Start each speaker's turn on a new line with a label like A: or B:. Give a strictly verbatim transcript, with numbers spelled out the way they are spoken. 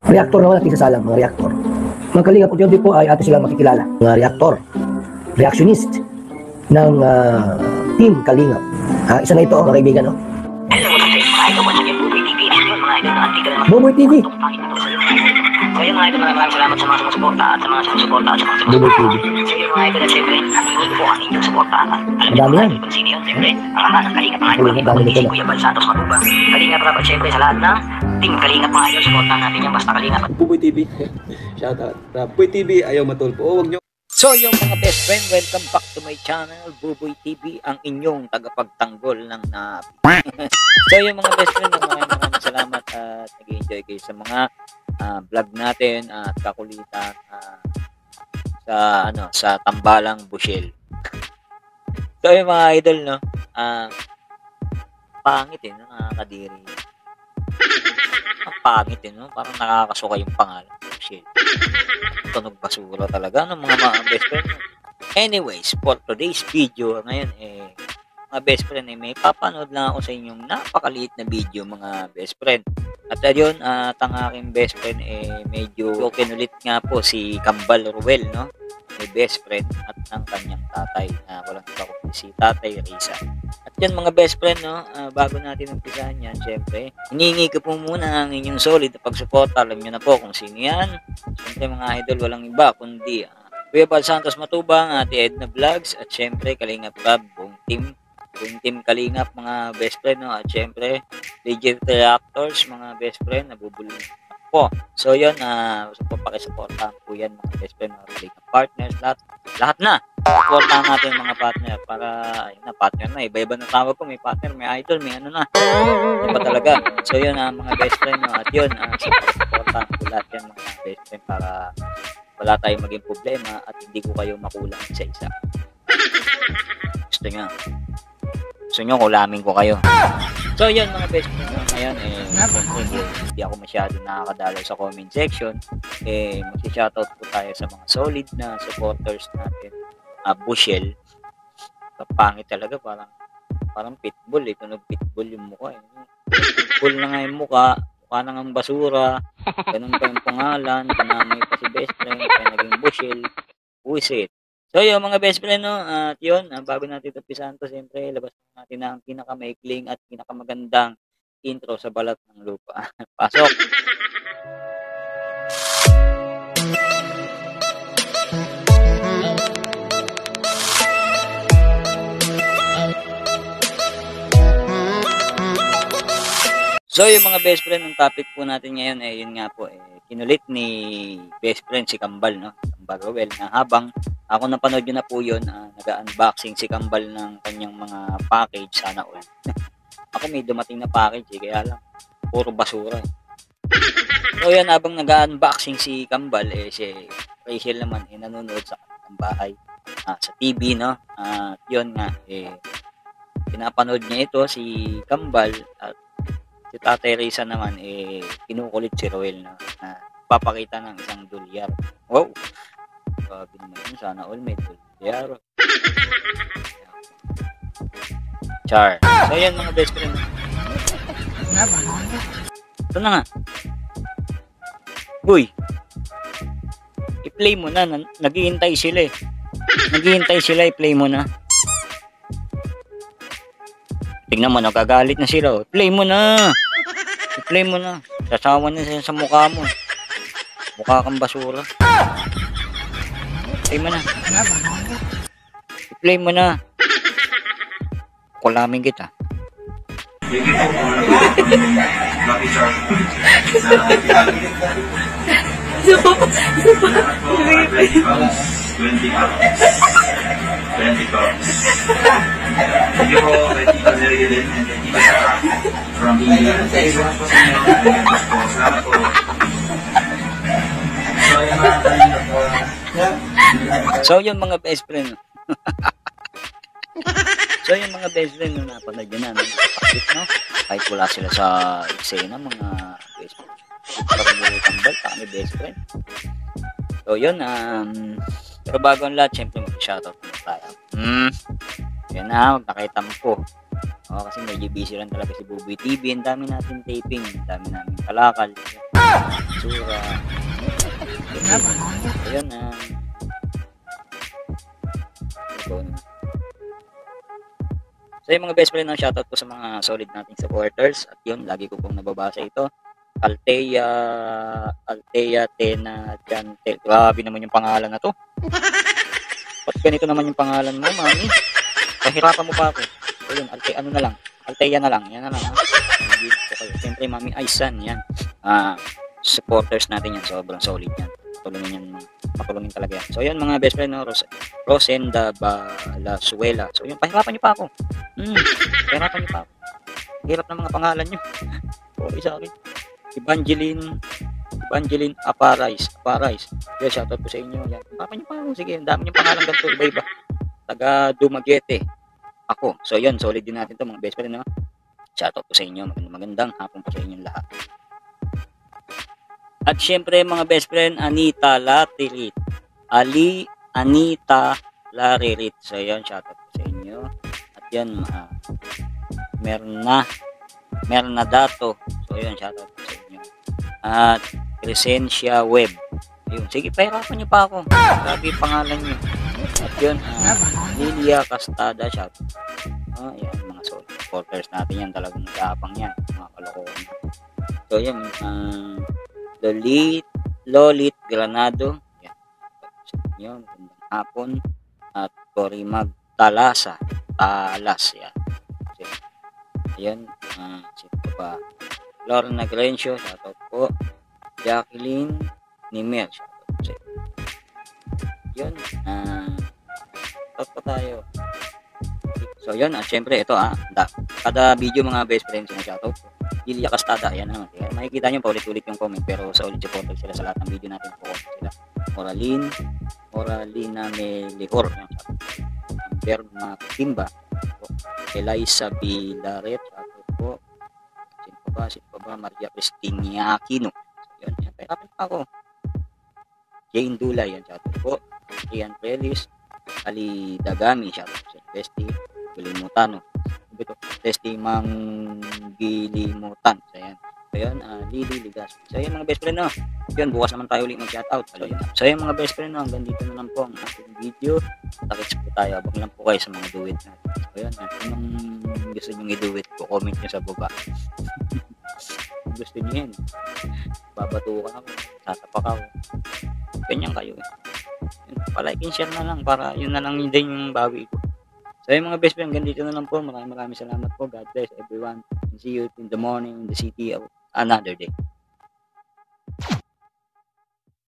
A: Reactor naman at isasalang, mga reactor. Mga Kalingap, unti-unti po ay ato silang makikilala. Mga reactor, reactionist ng uh, Team Kalingap. Ah, isa na ito, mga kaibigan, no? Buboy T V.
B: So yun mga idol, maraming salamat sa mga sumusuporta at sa mga sumusuporta at sa mga
A: Buboy T V.
B: So yun mga idol, at siyempre, naningi ko ang inyong suporta.
A: Madami yan.
B: Kung sino yun, siyempre, ang ama ng Kalingap mga idol, ito si Kuya Bal Santos Matuba. Kalingap Rap at siyempre sa lahat ng Team Kalingap mga idol, suportahan natin yung basta Kalingap.
C: Buboy T V. Shout out. Buboy T V, ayaw matulpo. Oh, wag nyo.
D: So yung mga best friend, welcome back to my channel, Buboy T V, ang inyong tagapagtanggol ng napi. So yung mga best friend, maraming maraming salamat at nag-enjoy kayo sa mga uh, vlog natin at kakulitan uh, sa ano sa Tambalang Bushel. So yung mga idol, no, uh, pangit eh, no, nakakadiri. Ang pangit eh, no, parang nakakasuka yung pangalan. Bushel. Tunog basura talaga ng mga mga best friend. Anyways, for today's video, ngayon eh, mga best friend, eh, may papanood lang ako sa inyong napakaliit na video, mga best friend. At ayun, at uh, ang aking best friend, eh, medyo kinulit nga po si Kambal Ruel, no? May best friend at ng kanyang tatay, na uh, walang iba kundi si Tatay Risa. At yun mga best friend, no, uh, bago natin umpisahan yan, syempre, hiningi ko po muna ang inyong solid na pagsuporta. Alam nyo na po kung sino yan. Syempre mga idol, walang iba kundi uh, Kuya Bal Santos Matubang, Ate Edna Vlogs, at syempre Kalingap Rab, buong team, buong team Kalingap mga best friend, no? At syempre Legit Reactors mga best friend, nabubulong po. So yun, uh, so, pakisuportahan po yan mga best friend, mga Kalingap partners, lahat, lahat na supportahan natin mga partner para, ayun na, partner na, iba-iba na tawag ko, may partner, may idol, may ano na, iba talaga. So yun, uh, mga best friend, no? At yun, uh, supportahan ko lahat yan mga best friend para wala tayong maging problema at hindi ko kayo makulang isa-isa. Gusto nyo? Gusto nyo kulamin ko kayo? So yun mga best friend, no? Ngayon eh, hindi, hindi ako masyado nakakadalaw sa comment section. Eh, mag-shoutout po tayo sa mga solid na supporters natin. Uh, Bushel. Kapangit talaga, parang parang pitbull eh. Tunog pitbull yung mukha eh. Pitbull na nga yung mukha. Mukha na ng basura. Ganun pa yung pangalan. Kanamay pa si best friend. Kaya naging Bushel. Buisit. So yun mga best friend, no? At yun, uh, bago natin ito pisahan to, siyempre, labas natin na ang pinakamaikling at pinakamagandang intro sa balat ng lupa. Pasok! So yung mga best friend, ang topic po natin ngayon eh, yun nga po, eh, kinulit ni best friend si Kambal, no? Kambal Ruel, na habang ako napanood yun na po yun, uh, nag-unboxing si Kambal ng kanyang mga package, sana all. Ako may dumating na package eh, kaya lang, puro basura. Eh. So yan, habang nag-unboxing si Kambal, eh, si Rachel naman, eh, nanonood sa kanyang bahay, uh, sa T V, no? At uh, yun nga, eh, pinapanood niya ito, si Kambal, at si Tatay Risa naman, eh, kinukulit si Roel na, na papakita ng isang dolyar. Wow! Sabi naman yun, sana all may dolyar. Char. So yan mga best friend. Ito na nga. Uy! I-play mo na. Naghihintay sila eh. Naghihintay sila, i-play mo na. Tignan mo, nagagalit na sila. Play mo na. I-play mo na. Sasawa na sila sa mukha mo. Mukha kang basura. Play mo na. I-play mo na. Kulamin kita.
E: Thank you po kay Tita Neriden and kay Tita Sarah from India. Salamat po sa inyo. Salamat po. So, yung mga kanina po.
D: So, yung mga best friend. So, yung mga best friend nung napanood yun na, napakit, no? Kahit wala sila sa eksena, mga best friend. Parang yung Kambal, kami best friend. So, yun, um, pero bago ang lahat, syempre mag-shoutout na tayo. Hmm. Yan na, huwag nakitampo. O, Oh, kasi medyo busy lang talaga si Buboy T V. Ang dami natin taping, ang dami namin kalakal. Sura. Ayun na. So yung mga best friend, no, shoutout po sa mga solid nating supporters. At yun, lagi ko pong nababasa ito. Altea, Altea Tena Chante. Grabe naman yung pangalan na to. Ba't ganito naman yung pangalan mo, mami? Pahirapan mo pa ako. So yun, Altea, ano na lang. Altea na lang. Yan na lang. Ha? Siyempre, mami Aisan. Yan. Ah, supporters natin yan. Sobrang solid yan. Matulungin yan. Matulungin talaga yan. So yun, mga best friend, no? Ros Rosenda Balasuela. So yun, pahirapan nyo pa ako. Hmm, pahirapan nyo pa ako. Hirap ng mga pangalan nyo. Sorry sa akin. Evangeline Evangeline Aparais Aparais. Yan, shoutout po sa inyo. Yan. Papa niyo pa ako. Sige, ang dami niyong pangalan ganito. Iba-iba. Taga Dumaguete. Ako. So, yun. Solid din natin to mga best friend. No? Shoutout po sa inyo. Magandang, magandang hapon po sa inyong lahat. At syempre, mga best friend, Anita Laririt. Ali Anita Laririt. So, yun. Shoutout po sa inyo. At yan, uh, meron na meron na dato. So, yun. Shoutout po sa inyo. At Crescencia Web. Ayun. Sige, pahirapan nyo pa ako. Grabe yung pangalan nyo. At yun, uh, Lilia Castada. Shout. Oh, yan, mga supporters natin yan. Talagang nag-aapang yan. Mga kalokohan. So, yun. Uh, Lolit, Lolit Granado. Yan. Yun. Magandang hapon. At Cory Magtalasa. Talas. Yan. So, yun. Uh, sino pa? Lorna Grencio, shoutout po. Jacqueline Nimer, shoutout po. Yun, ah, uh, shoutout po tayo. So, yun, at syempre, ito ah, da, kada video mga best friends yung shoutout po. Lilia Castada, yan naman. Kaya makikita nyo paulit-ulit yung comment, pero sa ulit supporter sila sa lahat ng video natin po. Sila, Oraline, Oralina Melihor, yan, shoutout po. Amber Matimba, Eliza Bilaret, shoutout po. Ba, sino pa ba? Maria Cristina Aquino. So, yun, yan. Pahirapan pa ako. Jane Dulay, yan. Shoutout po. Ian Prelis. Ali Dagami, shoutout po sa Besti. Gilimutano. Ito, Besti Manggilimutan. So, yan. So, yun, uh, Lily Ligas. So, yun, mga best friend, no? Yun, bukas naman tayo ulit mag-shoutout. So, yun, so, yun, mga best friend, no? Hanggang dito na lang po ang ating video. Takits po tayo. Abang lang po kayo sa mga do it natin. So, yun, anong gusto nyo i-do it ko, comment nyo sa baba. Gusto niyo yan, babatukan ako, tatapak ako, ganyan kayo eh. Palike and share na lang para yun na lang din yung bawi ko. So yung mga best friend, ganito na lang po. Maraming maraming salamat po. God bless everyone, and see you in the morning in the city of another day.